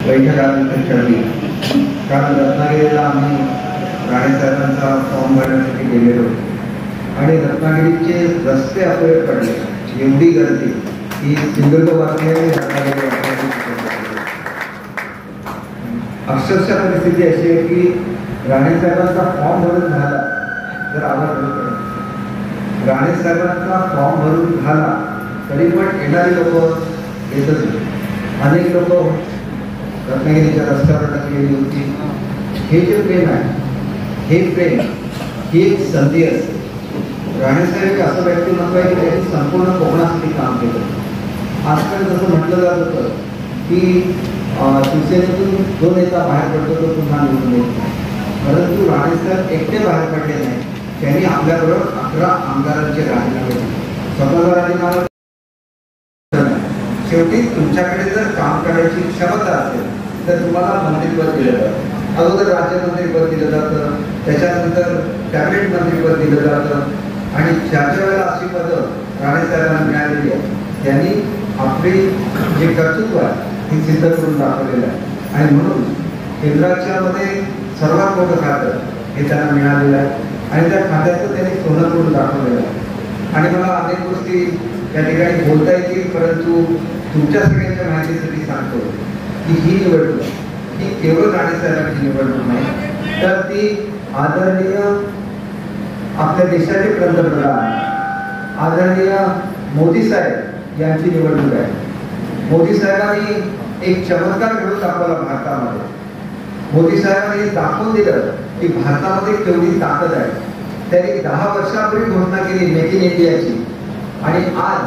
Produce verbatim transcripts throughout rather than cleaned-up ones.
बैठकानंतर ठरली. काल रत्नागिरीला आम्ही राणेसाहेबांचा फॉर्म भरण्यासाठी गेलेलो आणि रत्नागिरीचे रस्ते अपयश पडले. एवढी गर्दी की सिंधुदुर्गवासी रत्नागिरी अक्षरशः परिस्थिती अशी आहे की राणेसाहेबांचा फॉर्म भरून झाला जर आवाज राणेसाहेबांचा फॉर्म भरून झाला तरी पण येणारी लोक येतच नाही. अनेक लोक रत्नागिरीच्या रस्त्यावर टाकलेली होती. हे जे प्रेम आहे हे प्रेम ही एक संधी असते. राणेसाहेब असं व्यक्तिमत्व आहे की त्यांनी संपूर्ण कोकणासाठी काम केलं. आजकाल जसं म्हटलं जात होतं की शिवसेनेतून जो नेता बाहेर पडतो तो पुन्हा निवडून येत नाही, परंतु राणेसाहेब एकटे बाहेर पडले नाही. त्यांनी आपल्याबरोबर अकरा आमदारांचे राजीनामे दिले. स्वतःचा राजीनामा शेवटी तुमच्याकडे जर काम करायची क्षमता असेल तर तुम्हाला मंत्रिपद दिलं जातं. अगोदर राज्यमंत्रीपद दिलं जातं, त्याच्यानंतर कॅबिनेट मंत्रीपद दिलं जातं आणि ज्या ज्या वेळेला अशी पदं राणेसाहेबांना मिळालेली आहे त्यांनी आपली जे कर्तृत्व आहे हे सिद्ध करून दाखवलेलं आहे. आणि म्हणून केंद्राच्या मध्ये सर्वात मोठं खातं हे त्यांना मिळालेलं आहे आणि त्या खात्याचं त्यांनी सोनं करून दाखवलेलं आहे. आणि मला अनेक गोष्टी या ठिकाणी बोलता येतील, परंतु तुमच्या सगळ्यांच्या माहितीसाठी सांगतो की ही निवडणूक ही केवळ राणेसाहेबांची निवडणूक नाही, तर ती आदरणीय आपल्या देशाचे पंतप्रधान आदरणीय मोदी साहेब यांची निवडणूक आहे. मोदी साहेबांनी एक चमत्कार घडून दाखवला भारतामध्ये. मोदी साहेबांनी दाखवून दिलं की भारतामध्ये केवढी ताकद आहे. त्यांनी दहा वर्षापूर्वी घोषणा केली मेक इन इंडियाची आणि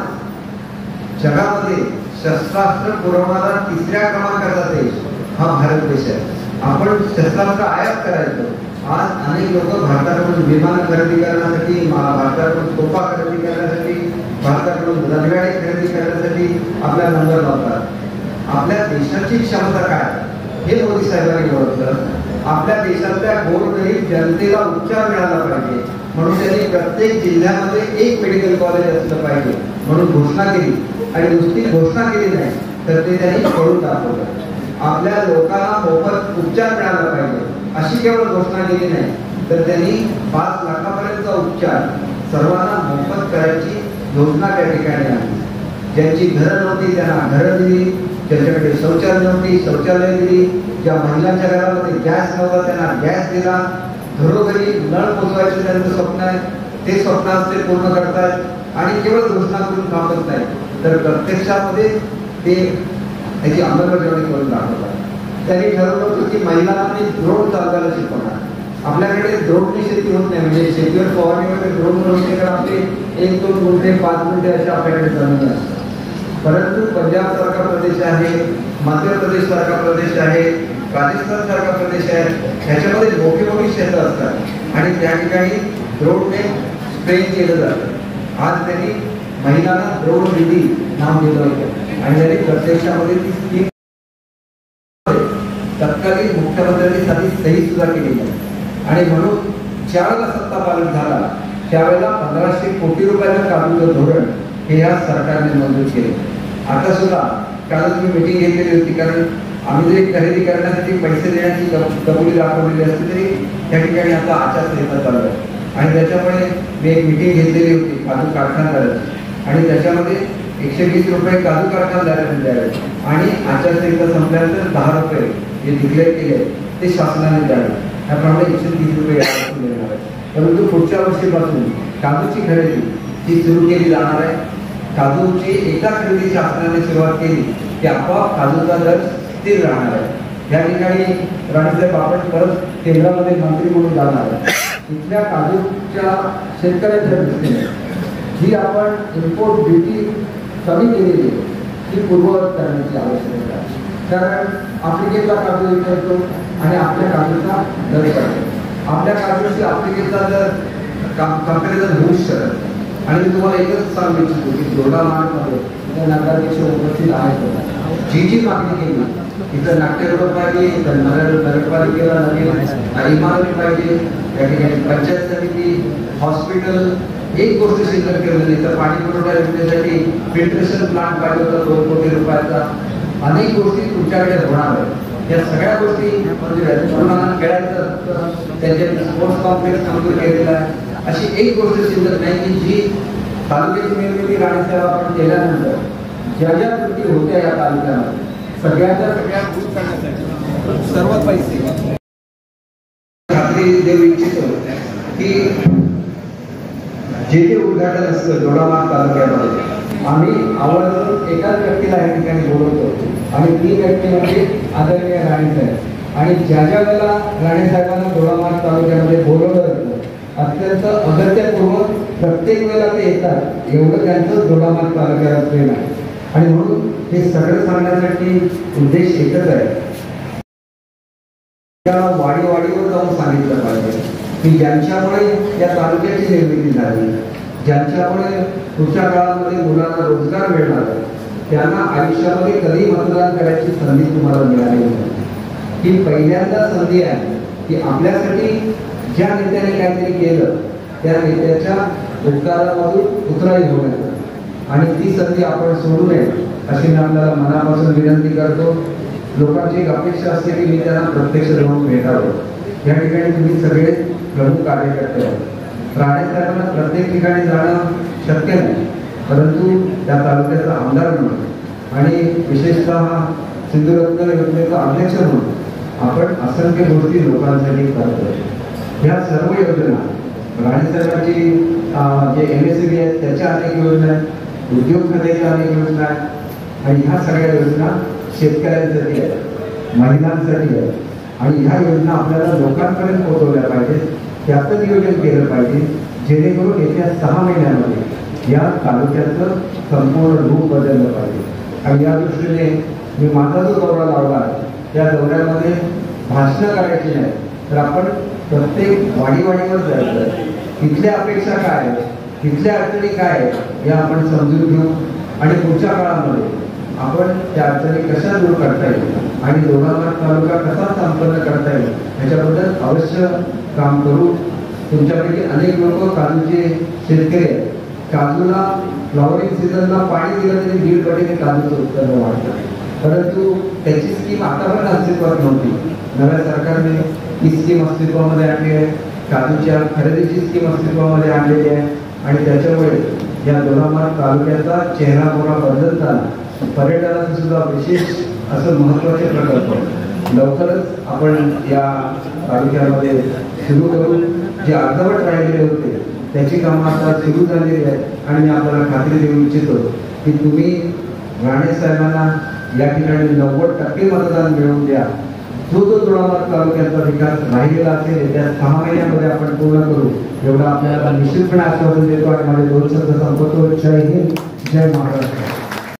आज जगामध्ये शस्त्रास्त्र पुरवणारा तिसऱ्या क्रमांकाचा देश हा भारत देश आहे. आपण शस्त्रास्त्र आयात करायचो. आज अनेक लोक भारताकडून विमान खरेदी करण्यासाठी, भारताकडून तोफा खरेदी करण्यासाठी, भारताकडून रणगाडी खरेदी करण्यासाठी आपल्या नंबर लावतात. आपल्या देशाची क्षमता काय हे मोदी साहेबांनी ओळखलं. आपल्या देशातल्या गोरगरीब जनतेला उपचार मिळाला पाहिजे म्हणून त्यांनी प्रत्येक जिल्ह्यामध्ये एक मेडिकल कॉलेज असलं पाहिजे म्हणून घोषणा केली. आणि नुसती घोषणा केली नाही तर ते त्यांनी करून दाखवलं. आपल्या लोकांना मोफत उपचार मिळाला पाहिजे अशी केवळ घोषणा केली नाही तर त्यांनी पाच लाखापर्यंतचा उपचार सर्वांना मोफत करायची योजना त्या ठिकाणी आणली. ज्यांची घरं नव्हती त्यांना घरं दिली, ज्यांच्याकडे शौचालय नव्हती शौचालय दिली, ज्या महिलांच्या घरामध्ये गॅस नव्हता त्यांना गॅस दिला. घरोघरी नळ पोचवायचे त्यांचं स्वप्न आहे, ते स्वप्न ते पूर्ण करतायत आणि केवळ घोषणा करून थांबत नाही तर प्रत्यक्षामध्ये ते त्याची अंमलबजावणी करून दाखवतात. त्यांनी ठरवलं होतं की महिलांनी ड्रोन चालवायला शिकवणार. आपल्याकडे ड्रोनची शेती होत नाही, म्हणजे शेतीवर फवारणी वगैरे ड्रोन बनवण्याकडे आपले एक दोन गुंठे पाच गुंठे अशा आपल्याकडे जमीन असतात. परंतु पंजाब सारखा प्रदेश आहे, मध्य प्रदेश सारखा प्रदेश आहे, राजस्थान सारखा प्रदेश आहे, ह्याच्यामध्ये मोठी मोठी शेतं असतात आणि त्या ठिकाणी ड्रोनने स्प्रे केलं जातं. आज त्यांनी महिलांना ड्रोन दीदी नाव दिलं होतं आणि त्यांनी प्रत्यक्षामध्ये ती स्कीम तत्कालीन मुख्यमंत्र्यांनी साठी सही सुद्धा केली आहे. आणि म्हणून ज्यावेळेला सत्ता पालन झाला त्यावेळेला पंधराशे कोटी रुपयाचं काढूचं धोरण हे या सरकारने मंजूर केले. आता सुद्धा कालच मी मिटिंग घेतलेली होती, कारण आम्ही जरी खरेदी करण्यासाठी पैसे देण्याची कबुली दाखवलेली असते तरी त्या ठिकाणी आता आचारसंहिता चालू आहे आणि त्याच्यामुळे मी एक मिटिंग घेतलेली होती काजू कारखानदाराची आणि त्याच्यामध्ये एकशे वीस रुपये काजू कारखानदारांनी द्यावे आणि आचारसंहिता संपल्यानंतर दहा रुपये जे डिक्लेअर केले ते शासनाने द्यावे. त्याप्रमाणे एकशे तीस रुपये देणार आहे. परंतु पुढच्या वर्षीपासून काजूची खरेदी ही सुरू केली जाणार आहे. काजूची एका खरेदी शासनाने सुरुवात केली की आपोआप काजूचा दर स्थिर राहणार आहे. या ठिकाणी राणेसाहेब आपण परत केंद्रामध्ये मंत्री म्हणून जाणार आहे. इथल्या काजूच्या शेतकऱ्यांच्या दृष्टीने जी आपण इम्पोर्ट ड्युटी कमी केलेली ही पूर्ववत करण्याची आवश्यकता आहे. कारण आफ्रिकेचा काजू विकतो आणि आपल्या काजूचा दर करतो. आपल्या काजूची आफ्रिकेचा दर कंपॅरिझन होऊच शकत. आणि मी तुम्हाला एकच सांगू इच्छितो की दोडा मार्गमध्ये त्या नगराध्यक्ष उपस्थित आहेत. जी जी मागणी केली इथं नाट्यगृह पाहिजे, तर नगर नगरपालिकेला नवीन इमारत पाहिजे, त्या ठिकाणी पंचायत समिती, हॉस्पिटल, एक गोष्ट शिल्लक केली नाही तर पाणी पुरवठा योजनेसाठी फिल्ट्रेशन प्लांट पाहिजे होता दोन कोटी रुपयाचा. अनेक गोष्टी तुमच्याकडे होणार आहेत. या सगळ्या गोष्टी मंजूर आहेत. मुलांना खेळायचं त्यांच्या स्पोर्ट्स कॉम्प्लेक्स मंजूर केलेला आहे. अशी एक गोष्ट शिल्लक नाही की जी तालुक्याची निर्मिती राणीसाहेब आपण केल्यानंतर ज्या ज्या कृती होत्या या तालुक्यामध्ये सगळ्याच्या सगळ्या दूर करण्यासाठी सर्व पैसे खात्री देऊ इच्छितो की जे ते उद्घाटन असतं दोडामार्ग तालुक्यामध्ये आम्ही आवर्जून एकाच व्यक्तीला या ठिकाणी बोलवतो आणि ती व्यक्ती म्हणजे आदरणीय राणीसाहेब. आणि ज्या ज्या वेळेला राणीसाहेबांना दोडामार्ग तालुक्यामध्ये बोलवलं जातं अत्यंत अगत्यपूर्वक प्रत्येक वेळेला ते येतात. एवढं त्यांचं दोडामार्ग तालुक्याला प्रेम आहे. आणि म्हणून हे सगळं सांगण्यासाठी उद्देश एकच आहे, त्या वाडी वाडीवर जाऊन सांगितलं पाहिजे की ज्यांच्यामुळे या तालुक्याची निर्मिती झाली, ज्यांच्यामुळे पुढच्या काळामध्ये मुलांना रोजगार मिळणार, त्यांना आयुष्यामध्ये कधी मतदान करायची संधी तुम्हाला मिळाली नाही. ही पहिल्यांदा संधी आहे की आपल्यासाठी ज्या नेत्याने काहीतरी केलं त्या नेत्याच्या उपकारामधून उतराई होण्याचं, आणि ती संधी आपण सोडू नये अशी मी आपल्याला मनापासून विनंती करतो. लोकांची एक अपेक्षा असते की मी त्यांना प्रत्यक्ष जाऊन भेटावं. या ठिकाणी तुम्ही सगळे प्रमुख कार्यकर्ते आहात. राणेसाहेबांना प्रत्येक ठिकाणी जाणं शक्य नाही, परंतु त्या तालुक्याचा आमदार म्हणून आणि विशेषतः सिंधुरत्न योजनेचा अध्यक्ष म्हणून आपण असंख्य गोष्टी लोकांसाठी करतो. ह्या सर्व योजना राणेसाहेबांची जे एम एस बी आहेत त्याच्या अनेक योजना आहेत, उद्योग खात्याच्या अनेक योजना आहेत, आणि ह्या सगळ्या योजना शेतकऱ्यांसाठी आहेत, महिलांसाठी आहेत. आणि ह्या योजना आपल्याला लोकांपर्यंत पोहोचवल्या पाहिजेत. त्याचं नियोजन केलं पाहिजे जेणेकरून येत्या सहा महिन्यामध्ये या तालुक्याचं संपूर्ण रूप बदललं पाहिजे. आणि या दृष्टीने मी माझा जो दौरा लावला त्या दौऱ्यामध्ये भाषणं करायची नाही, तर आपण प्रत्येक वाडीवाडीवर जायचं, तिथल्या अपेक्षा काय आहेत, तिथल्या अडचणी काय आहेत या आपण समजून घेऊ, आणि पुढच्या काळामध्ये आपण त्या अडचणी कशा दूर करता येईल आणि दोडामार्ग तालुका कसा संपन्न करता येईल ह्याच्याबद्दल अवश्य काम करू. तुमच्यापैकी अनेक लोक काजूचे शेतकरी आहेत. काजूला फ्लॉवरिंग सीझनला पाणी दिलं तरी दीड पटीने काजूचं उत्पन्न वाढतं, परंतु त्याची स्कीम आतापर्यंत अस्तित्वात नव्हती. नव्या सरकारने ही स्कीम अस्तित्वामध्ये आणली आहे, काजूच्या खरेदीची स्कीम अस्तित्वामध्ये आणलेली आहे, आणि त्याच्यामुळे या दोडामार्ग तालुक्याचा चेहरा मोहरा बदलताना पर्यटनाचं सुद्धा विशेष असं महत्त्वाचे प्रकल्प लवकरच आपण या तालुक्यामध्ये सुरू करू. जे अर्धवट राहिलेले होते त्याची कामं आता सुरू झालेली आहेत, आणि मी आपल्याला खात्री देऊ इच्छितो की तुम्ही राणेसाहेबांना या ठिकाणी नव्वद टक्के मतदान मिळवून द्या. जो जो दोडामार्ग तालुक्याचा विकास राहिलेला असेल त्या सहा महिन्यामध्ये आपण पूर्ण करू एवढं आपल्याला निश्चितपणे आश्वासन देतो. आणि माझे दोन शब्द संपवतो. जय हिंद, जय महाराष्ट्र.